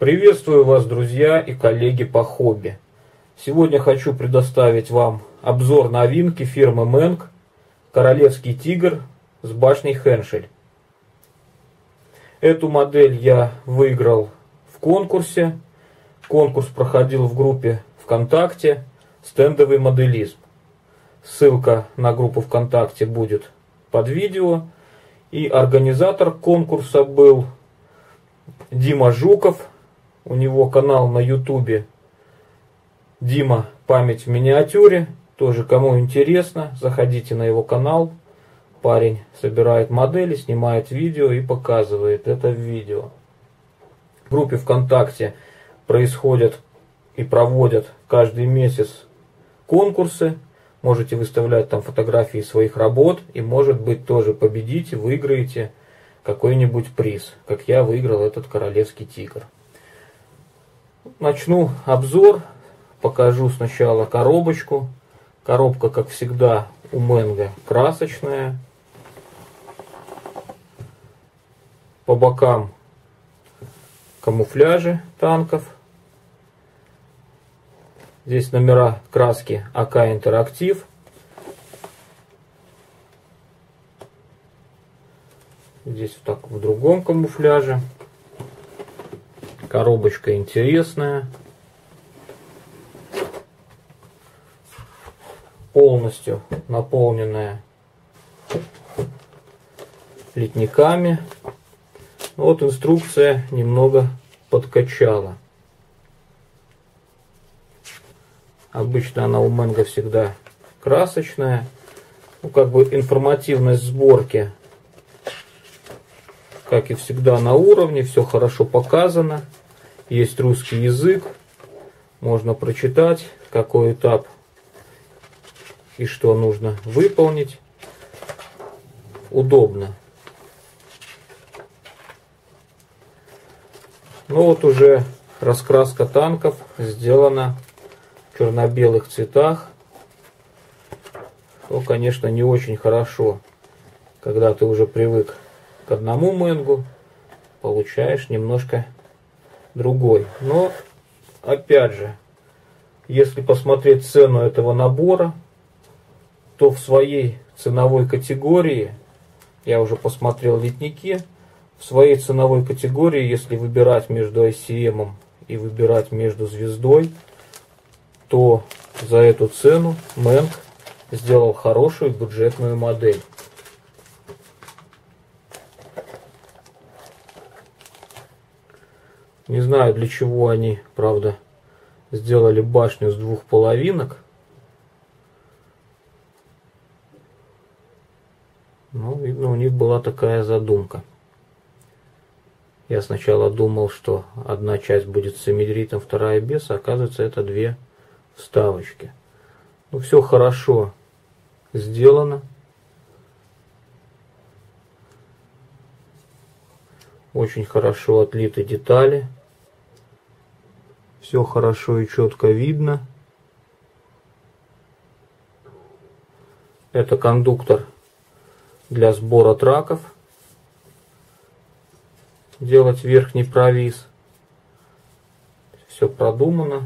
Приветствую вас, друзья и коллеги по хобби. Сегодня хочу предоставить вам обзор новинки фирмы Менк «Королевский тигр» с башней Хеншель. Эту модель я выиграл в конкурсе. Конкурс проходил в группе ВКонтакте «Стендовый моделизм». Ссылка на группу ВКонтакте будет под видео. И организатор конкурса был Дима Жуков. У него канал на ютубе Дима «Память в миниатюре». Тоже кому интересно, заходите на его канал. Парень собирает модели, снимает видео и показывает это в видео. В группе ВКонтакте происходят и проводят каждый месяц конкурсы. Можете выставлять там фотографии своих работ и, может быть, тоже победите, выиграете какой-нибудь приз, как я выиграл этот королевский тигр. Начну обзор, покажу сначала коробочку. Коробка, как всегда, у Менга красочная. По бокам камуфляжи танков. Здесь номера краски АК Интерактив. Здесь вот так в другом камуфляже. Коробочка интересная. Полностью наполненная литниками. Вот инструкция немного подкачала. Обычно она у Менга всегда красочная. Ну, как бы информативность сборки, как и всегда, на уровне. Все хорошо показано. Есть русский язык. Можно прочитать, какой этап и что нужно выполнить. Удобно. Ну вот уже раскраска танков сделана в черно-белых цветах. То, конечно, не очень хорошо, когда ты уже привык к одному Менгу, получаешь немножко другой. Но, опять же, если посмотреть цену этого набора, то в своей ценовой категории, я уже посмотрел литники, в своей ценовой категории, если выбирать между ICM и выбирать между звездой, то за эту цену Менк сделал хорошую бюджетную модель. Не знаю, для чего они, правда, сделали башню с двух половинок. Но, видно, у них была такая задумка. Я сначала думал, что одна часть будет с эмидритом, вторая без, а оказывается, это две вставочки. Ну, все хорошо сделано. Очень хорошо отлиты детали. Все хорошо и четко видно. Это кондуктор для сбора траков. Делать верхний провис. Все продумано.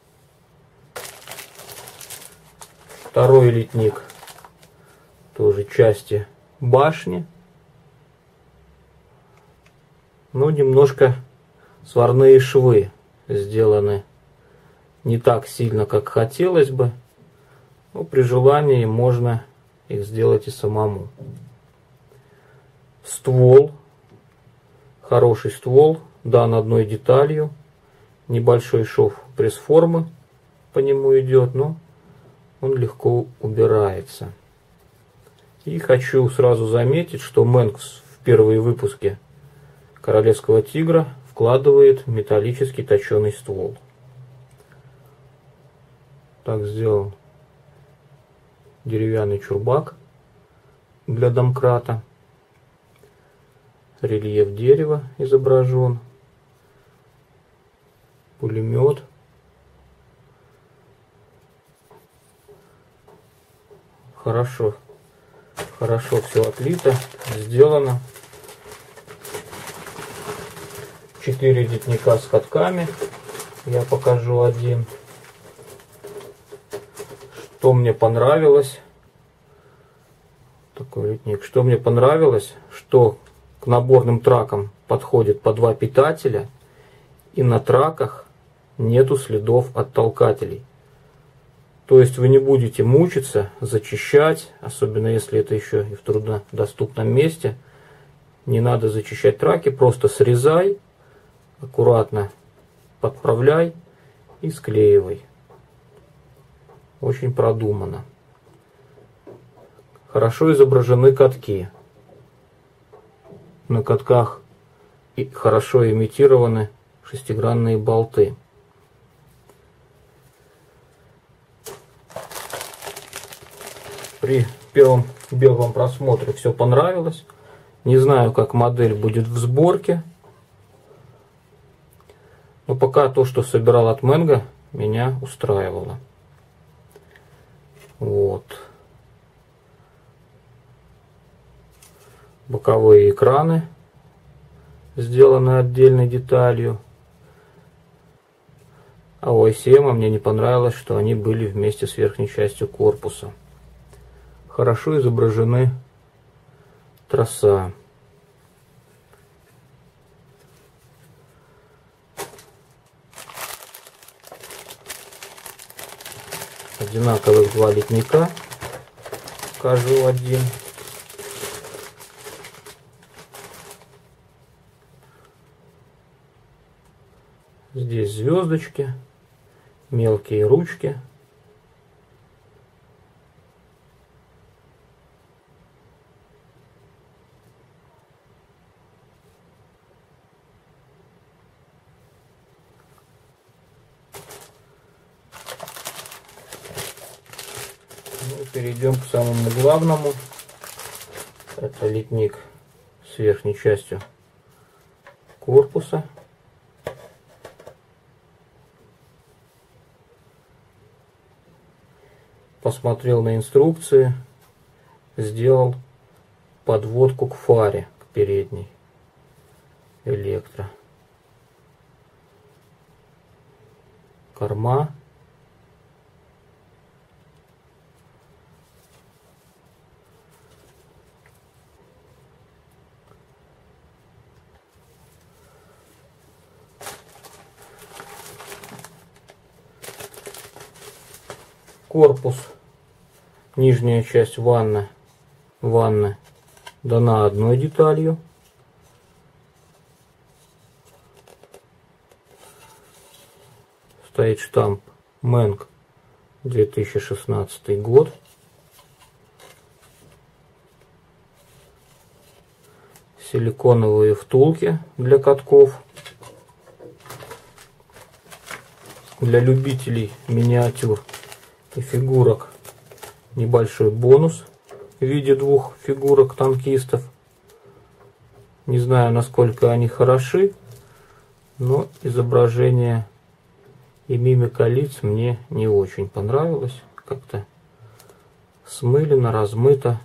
Второй литник. Тоже части башни. Но немножко сварные швы сделаны не так сильно, как хотелось бы. Но при желании можно их сделать и самому. Ствол. Хороший ствол, дан одной деталью. Небольшой шов пресс-формы по нему идет, но он легко убирается. И хочу сразу заметить, что Менк в первые выпуски Королевского тигра вкладывает металлический точеный ствол. Так сделан деревянный чурбак для домкрата. Рельеф дерева изображен. Пулемет. Хорошо все отлито, сделано. 4 литника с катками. Я покажу один. Что мне понравилось? Такой литник. Что мне понравилось, что к наборным тракам подходит по 2 питателя, и на траках нету следов от толкателей. То есть вы не будете мучиться, зачищать, особенно если это еще и в труднодоступном месте. Не надо зачищать траки, просто срезай, аккуратно подправляй и склеивай. Очень продумано. Хорошо изображены катки. На катках хорошо имитированы шестигранные болты. При первом беглом просмотре все понравилось. Не знаю, как модель будет в сборке. Но пока то, что собирал от Менго, меня устраивало. Вот. Боковые экраны сделаны отдельной деталью. А у ICM мне не понравилось, что они были вместе с верхней частью корпуса. Хорошо изображены троса. Одинаковых 2 литника. Покажу один. Здесь звездочки, мелкие ручки. Ну, перейдем к самому главному. Это литник с верхней частью корпуса. Посмотрел на инструкции, сделал подводку к фаре, к передней электро. Корма. Корпус, нижняя часть ванны дана одной деталью. Стоит штамп Менг 2016 год. Силиконовые втулки для катков. Для любителей миниатюр и фигурок небольшой бонус в виде 2 фигурок танкистов. Не знаю, насколько они хороши, но изображение и мимика лиц мне не очень понравилось. Как-то смылено, размыто.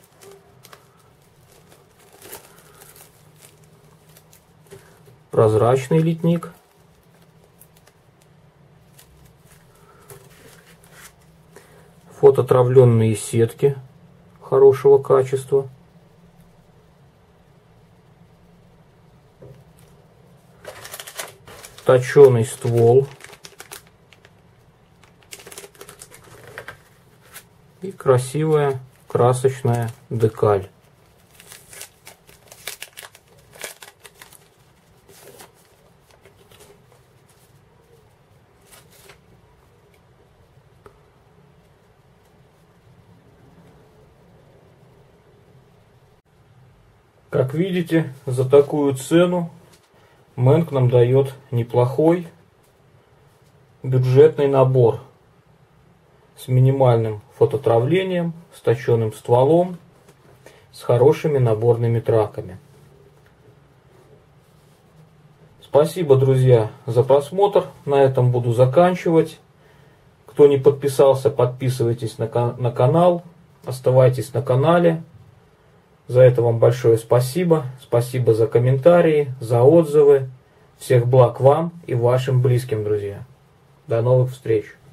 Прозрачный литник. Фототравленные сетки хорошего качества. Точеный ствол. И красивая красочная декаль. Как видите, за такую цену Менг нам дает неплохой бюджетный набор с минимальным фототравлением, с точенным стволом, с хорошими наборными траками. Спасибо, друзья, за просмотр. На этом буду заканчивать. Кто не подписался, подписывайтесь на канал, оставайтесь на канале. За это вам большое спасибо. Спасибо за комментарии, за отзывы. Всех благ вам и вашим близким, друзья. До новых встреч!